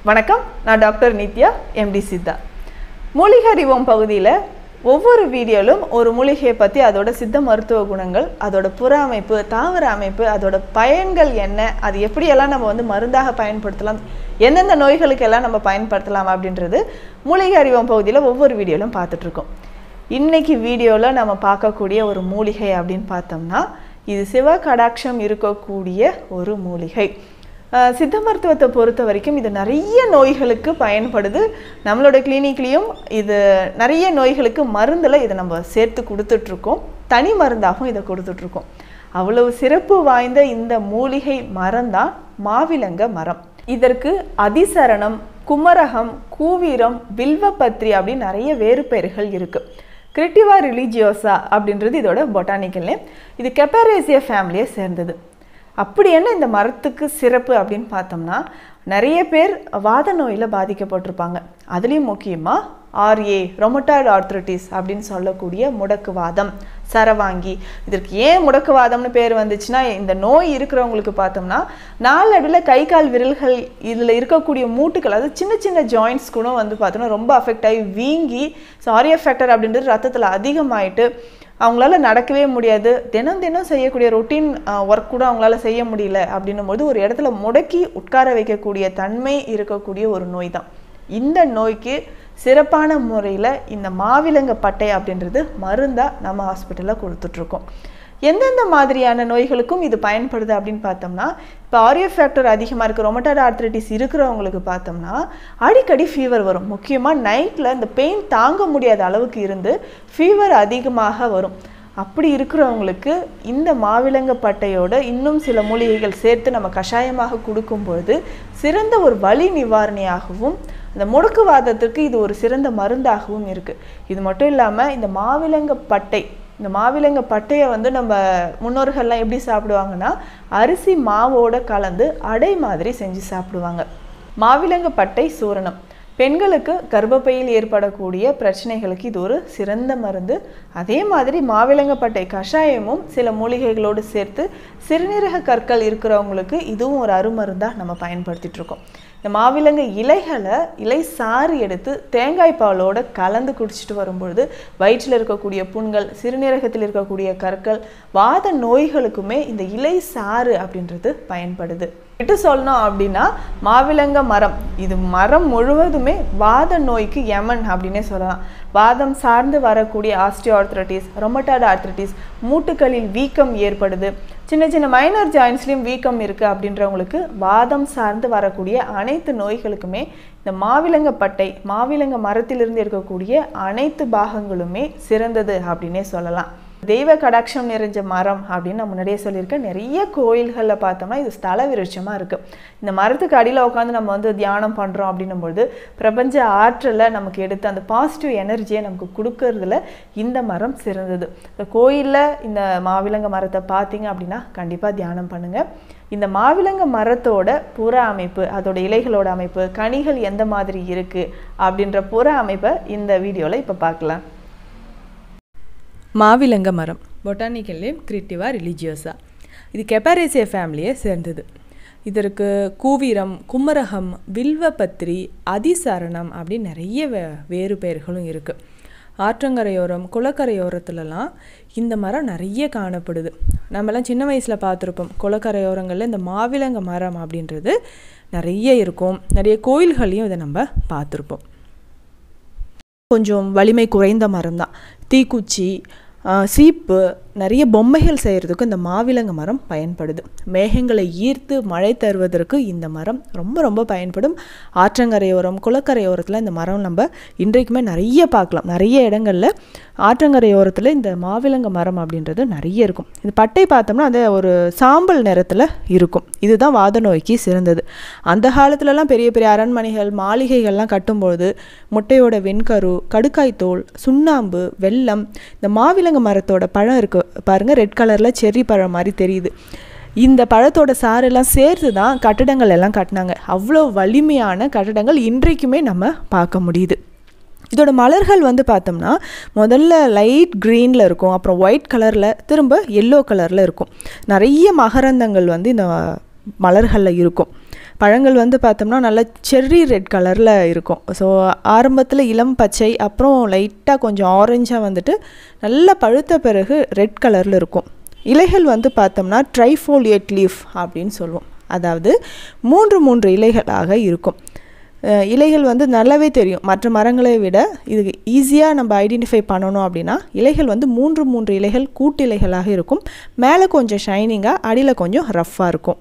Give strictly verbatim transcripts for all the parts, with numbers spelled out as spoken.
வணக்கம், நான் doctor Nithya, empty Siddha. மூலிகை அறிவோம் பகுதியில் ஒவ்வொரு வீடியோலும் ஒரு மூலிகையை பற்றி அதோட சித்த மருத்துவ குணங்கள், அதோட புற அமைப்பு, தாவர அமைப்பு, அதோட பயன்கள் என்ன, அது எப்படியெல்லாம் நம்ம வந்து மருந்தாக பயன்படுத்தலாம், எந்தெந்த நோய்களுக்கெல்லாம் நம்ம பயன்படுத்தலாம் அப்படின்றது மூலிகை அறிவோம் பகுதியில் ஒவ்வொரு வீடியோலும் பார்த்துட்ருக்கோம். இன்றைக்கி வீடியோவில் நம்ம பார்க்கக்கூடிய ஒரு மூலிகை அப்படின்னு பார்த்தோம்னா, இது சிவ கடாட்சம் இருக்கக்கூடிய ஒரு மூலிகை. சித்த மருத்துவத்தை பொறுத்த வரைக்கும் இது நிறைய நோய்களுக்கு பயன்படுது. நம்மளோட கிளினிக்லேயும் இது நிறைய நோய்களுக்கு மருந்தில் இதை நம்ம சேர்த்து கொடுத்துட்ருக்கோம். தனி மருந்தாகவும் இதை கொடுத்துட்ருக்கோம். அவ்வளவு சிறப்பு வாய்ந்த இந்த மூலிகை மரம் தான் மாவிலங்க மரம். இதற்கு அதிசரணம், குமரகம், கூவீரம், வில்வபத்ரி அப்படின்னு நிறைய வேறு பெயர்கள் இருக்குது. கிரிட்டிவா ரிலிஜியோசா அப்படின்றது இதோட பொட்டானிக்கல் நேம். இது கெப்பரேசியா ஃபேமிலியை சேர்ந்தது. அப்படி என்ன இந்த மரத்துக்கு சிறப்பு அப்படின்னு பார்த்தோம்னா, நிறைய பேர் வாத நோயில் பாதிக்கப்பட்டிருப்பாங்க. அதுலேயும் முக்கியமாக ஆர்ஏ ரொமட்டாய்டு ஆர்த்ரைட்டிஸ் அப்படின்னு சொல்லக்கூடிய முடக்குவாதம், சரவாங்கி. இதற்கு ஏன் முடக்குவாதம்னு பேர் வந்துச்சுன்னா, இந்த நோய் இருக்கிறவங்களுக்கு பார்த்தோம்னா நாளடைவில் கை கால் விரல்கள் இதில் இருக்கக்கூடிய மூட்டுகள், அது சின்ன சின்ன ஜாயின்ட்ஸ் கூட வந்து பார்த்தோம்னா ரொம்ப அஃபெக்ட் ஆகி வீங்கி, ஸோ ஆர்ஏ ஃபேக்டர் அப்படின்றது ரத்தத்தில் அதிகமாயிட்டு அவங்களால நடக்கவே முடியாது. தினம் தினம் செய்யக்கூடிய ரொட்டீன் ஒர்க் கூட அவங்களால செய்ய முடியல அப்படின்னும் போது ஒரு இடத்துல முடக்கி உட்கார வைக்கக்கூடிய தன்மை இருக்கக்கூடிய ஒரு நோய் தான். இந்த நோய்க்கு சிறப்பான முறையில் இந்த மாவிலங்க பட்டை அப்படின்றது மருந்தாக நம்ம ஹாஸ்பிட்டலில் கொடுத்துட்ருக்கோம். எந்தெந்த மாதிரியான நோய்களுக்கும் இது பயன்படுது அப்படின்னு பார்த்தோம்னா, இப்போ ஆர்ஏ ஃபேக்டர் அதிகமாக இருக்குது, ரொமட்டாய்டு ஆர்த்ரைட்டிஸ் இருக்கிறவங்களுக்கு பார்த்தோம்னா அடிக்கடி ஃபீவர் வரும். முக்கியமாக நைட்டில் இந்த பெயின் தாங்க முடியாத அளவுக்கு இருந்து ஃபீவர் அதிகமாக வரும். அப்படி இருக்கிறவங்களுக்கு இந்த மாவிலங்க பட்டையோட இன்னும் சில மூலிகைகள் சேர்த்து நம்ம கஷாயமாக கொடுக்கும்பொழுது சிறந்த ஒரு வலி நிவாரணியாகவும், இந்த முடக்குவாதத்துக்கு இது ஒரு சிறந்த மருந்தாகவும் இருக்குது. இது மட்டும் இல்லாமல் இந்த மாவிலங்க பட்டை, இந்த மாவிலங்க பட்டையை வந்து நம்ம முன்னோர்கள்லாம் எப்படி சாப்பிடுவாங்கன்னா, அரிசி மாவோட கலந்து அடை மாதிரி செஞ்சு சாப்பிடுவாங்க. மாவிலங்க பட்டை சூரணம் பெண்களுக்கு கர்ப்பப்பையில் ஏற்படக்கூடிய பிரச்சனைகளுக்கு இது ஒரு சிறந்த மருந்து. அதே மாதிரி மாவிலங்க பட்டை கஷாயமும் சில மூலிகைகளோடு சேர்த்து சிறுநீரக கற்கள் இருக்கிறவங்களுக்கு இதுவும் ஒரு அருமருந்தாக நம்ம பயன்படுத்திட்டு இருக்கோம். இந்த மாவிலங்க இலைகளை இலை சாறு எடுத்து தேங்காய் பாலோட கலந்து குடிச்சிட்டு வரும்பொழுது வயிற்றில் இருக்கக்கூடிய புண்கள், சிறுநீரகத்தில் இருக்கக்கூடிய கற்கள், வாத நோய்களுக்குமே இந்த இலை சாறு அப்படின்றது பயன்படுது. விட்டு சொல்லணும் அப்படின்னா, மாவிலங்க மரம் இது மரம் முழுவதுமே வாத நோய்க்கு யமன் அப்படின்னே சொல்லலாம். வாதம் சார்ந்து வரக்கூடிய ஆஸ்டியோ ஆர்த்ரைட்டிஸ், ரொமட்டாய்டு ஆர்த்ரைட்டிஸ், மூட்டுகளில் வீக்கம் ஏற்படுது, சின்ன சின்ன மைனர் ஜாயின்ஸ்லையும் வீக்கம் இருக்குது அப்படின்றவங்களுக்கு வாதம் சார்ந்து வரக்கூடிய அனைத்து நோய்களுக்குமே இந்த மாவிலங்க பட்டை, மாவிலங்க மரத்திலிருந்து இருக்கக்கூடிய அனைத்து பாகங்களுமே சிறந்தது அப்படின்னே சொல்லலாம். தெய்வ கடாட்சம் நிறைஞ்ச மரம் அப்படின்னு நான் முன்னாடியே சொல்லியிருக்கேன். நிறைய கோயில்களில் பார்த்தோம்னா இது ஸ்தல விருட்சமாக இருக்குது. இந்த மரத்துக்கு அடியில் உட்காந்து நம்ம வந்து தியானம் பண்ணுறோம் அப்படின்னும்பொழுது பிரபஞ்ச ஆற்றலை நமக்கு எடுத்து அந்த பாசிட்டிவ் எனர்ஜியை நமக்கு கொடுக்கறதுல இந்த மரம் சிறந்தது. இந்த கோயிலில் இந்த மாவிலங்க மரத்தை பார்த்தீங்க அப்படின்னா கண்டிப்பாக தியானம் பண்ணுங்கள். இந்த மாவிலங்க மரத்தோட புற அமைப்பு, அதோட இலைகளோட அமைப்பு, கனிகள் எந்த மாதிரி இருக்குது அப்படின்ற புற அமைப்பை இந்த வீடியோவில் இப்போ பார்க்கலாம். மாவிலங்க மரம் பொட்டானிக்கல் நேம் கிரிட்டிவா ரிலிஜியோசா. இது கெப்பரேசியா ஃபேமிலியை சேர்ந்தது. இதற்கு கூவீரம், குமரகம், வில்வபத்ரி, அதிசரணம் அப்படின்னு நிறைய வே வேறு பெயர்களும் இருக்குது. ஆற்றங்கரையோரம், குளக்கரையோரத்துலலாம் இந்த மரம் நிறைய காணப்படுது. நம்மலாம் சின்ன வயசில் பார்த்துருப்போம், குளக்கரையோரங்களில் இந்த மாவிலங்க மரம் அப்படின்றது நிறைய இருக்கும். நிறைய கோயில்களையும் இதை நம்ம பார்த்துருப்போம். கொஞ்சம் வலிமை குறைந்த மரம் தான். தீக்குச்சி, சீப்பு, நிறைய பொம்மைகள் செய்கிறதுக்கு இந்த மாவிலங்க மரம் பயன்படுது. மேகங்களை ஈர்த்து மழை தருவதற்கு இந்த மரம் ரொம்ப ரொம்ப பயன்படும். ஆற்றங்கரையோரம், குளக்கரையோரத்தில் இந்த மரம் நம்ம இன்றைக்குமே நிறைய பார்க்கலாம். நிறைய இடங்களில் ஆற்றங்கரையோரத்தில் இந்த மாவிலங்க மரம் அப்படின்றது நிறைய இருக்கும். இந்த பட்டை பார்த்தோம்னா அது ஒரு சாம்பல் நிறத்தில் இருக்கும். இதுதான் வாத நோய்க்கு சிறந்தது. அந்த காலத்துலலாம் பெரிய பெரிய அரண்மனைகள், மாளிகைகள்லாம் கட்டும்பொழுது முட்டையோட வெண்கரு, கடுக்காய் தோல், சுண்ணாம்பு, வெல்லம், இந்த மாவிலங்க மரத்தோட பழம் இருக்குது பாருங்கள், ரெட் கலரில் செர்ரி பழம் மாதிரி தெரியுது. இந்த பழத்தோட சாரெல்லாம் சேர்த்து தான் கட்டடங்கள் எல்லாம் கட்டினாங்க. அவ்வளோ வலிமையான கட்டடங்கள் இன்றைக்குமே நம்ம பார்க்க முடியுது. இதோட மலர்கள் வந்து பார்த்தோம்னா முதல்ல லைட் க்ரீனில் இருக்கும், அப்புறம் ஒயிட் கலரில், திரும்ப எல்லோ கலரில் இருக்கும். நிறைய மகரந்தங்கள் வந்து இந்த மலர்களில் இருக்கும். பழங்கள் வந்து பார்த்தோம்னா நல்லா செர்ரி ரெட் கலரில் இருக்கும். ஸோ ஆரம்பத்தில் இளம் பச்சை, அப்புறம் லைட்டாக கொஞ்சம் ஆரஞ்சாக வந்துட்டு நல்லா பழுத்த பிறகு ரெட் கலரில் இருக்கும். இலைகள் வந்து பார்த்தோம்னா ட்ரைஃபோலியேட் லீஃப் அப்படின்னு சொல்லுவோம். அதாவது மூன்று மூன்று இலைகளாக இருக்கும். இலைகள் வந்து நல்லாவே தெரியும், மற்ற மரங்களை விட இது ஈஸியாக நம்ம ஐடென்டிஃபை பண்ணணும் அப்படின்னா இலைகள் வந்து மூன்று மூன்று இலைகள் கூட்டு இலைகளாக இருக்கும். மேலே கொஞ்சம் ஷைனிங்காக, அடியில் கொஞ்சம் ரஃப்பாக இருக்கும்.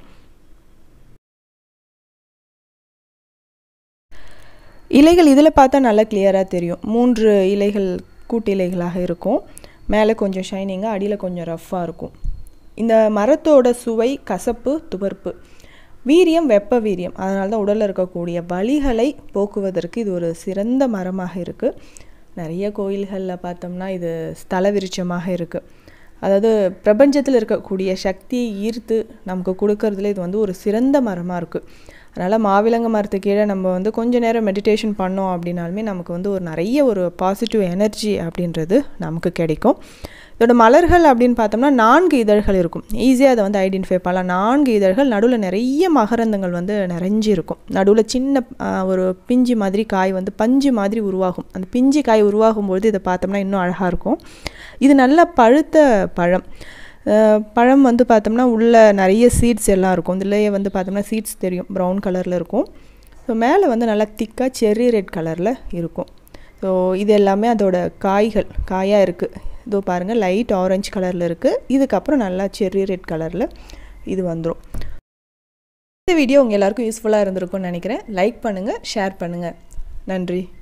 இலைகள் இதில் பார்த்தா நல்லா கிளியராக தெரியும். மூன்று இலைகள் கூட்டு இலைகளாக இருக்கும். மேலே கொஞ்சம் ஷைனிங்காக, அடியில் கொஞ்சம் ரஃப்பாக இருக்கும். இந்த மரத்தோட சுவை கசப்பு துவர்ப்பு, வீரியம் வெப்ப வீரியம். அதனால தான் உடலில் இருக்கக்கூடிய வலிகளை போக்குவதற்கு இது ஒரு சிறந்த மரமாக இருக்குது. நிறைய கோயில்களில் பார்த்தோம்னா இது ஸ்தல விருட்சமாக இருக்குது. அதாவது பிரபஞ்சத்தில் இருக்கக்கூடிய சக்தியை ஈர்த்து நமக்கு கொடுக்கறதுல இது வந்து ஒரு சிறந்த மரமாக இருக்குது. அதனால் மாவிலங்க மரத்து கீழே நம்ம வந்து கொஞ்சம் நேரம் மெடிடேஷன் பண்ணோம் அப்படின்னாலுமே நமக்கு வந்து ஒரு நிறைய ஒரு பாசிட்டிவ் எனர்ஜி அப்படின்றது நமக்கு கிடைக்கும். இதோட மலர்கள் அப்படின்னு பார்த்தோம்னா நான்கு இதழ்கள் இருக்கும். ஈஸியாக அதை வந்து ஐடென்டிஃபை பண்ணலாம். நான்கு இதழ்கள், நடுவில் நிறைய மகரந்தங்கள் வந்து நிறைஞ்சி இருக்கும். நடுவில் சின்ன ஒரு பிஞ்சு மாதிரி காய் வந்து பஞ்சு மாதிரி உருவாகும். அந்த பிஞ்சு காய் உருவாகும்பொழுது இதை பார்த்தோம்னா இன்னும் அழகாக இருக்கும். இது நல்லா பழுத்த பழம். பழம் வந்து பார்த்தோம்னா உள்ளே நிறைய சீட்ஸ் எல்லாம் இருக்கும். இதுலேயே வந்து பார்த்தோம்னா சீட்ஸ் தெரியும், ப்ரௌன் கலரில் இருக்கும். ஸோ மேலே வந்து நல்லா திக்காக செர்ரி ரெட் கலரில் இருக்கும். ஸோ இது எல்லாமே அதோட காய்கள் காயாக இருக்குது. இதோ பாருங்கள், லைட் ஆரஞ்சு கலரில் இருக்குது. இதுக்கப்புறம் நல்லா செர்ரி ரெட் கலரில் இது வந்துடும். இந்த வீடியோ உங்கள் எல்லாருக்கும் யூஸ்ஃபுல்லாக இருந்திருக்கும்னு நினைக்கிறேன். லைக் பண்ணுங்கள், ஷேர் பண்ணுங்கள். நன்றி.